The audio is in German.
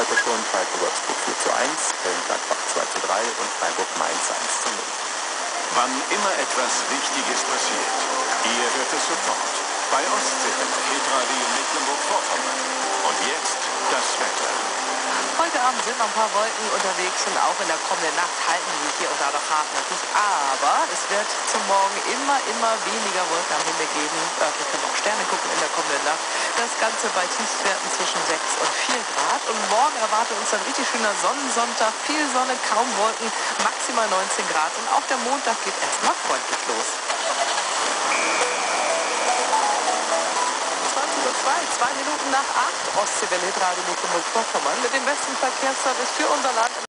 heute schon Schalke-Würzburg 4:1, Köln-Gladbach 2:3 und Freiburg-Mainz 1:0. Wann immer etwas Wichtiges passiert, ihr hört es sofort. Bei Ostsee-Welle, Hitradio Mecklenburg-Vorpommern. Und jetzt das Wetter. Heute Abend sind noch ein paar Wolken unterwegs und auch in der kommenden Nacht halten sie sich hier und da noch hartnäckig. Aber es wird zum Morgen immer weniger Wolken am Himmel geben. Wir können auch Sterne gucken in der kommenden Nacht. Das Ganze bei Tiefstwerten zwischen 6 und 4 Grad. Und morgen erwartet uns ein richtig schöner Sonnensonntag. Viel Sonne, kaum Wolken, maximal 19 Grad. Und auch der Montag geht erstmal freundlich los. 2 Minuten nach 8, Ostsee-Welle, Hitradio Mecklenburg-Vorpommern mit dem besten Verkehrsservice für unser Land.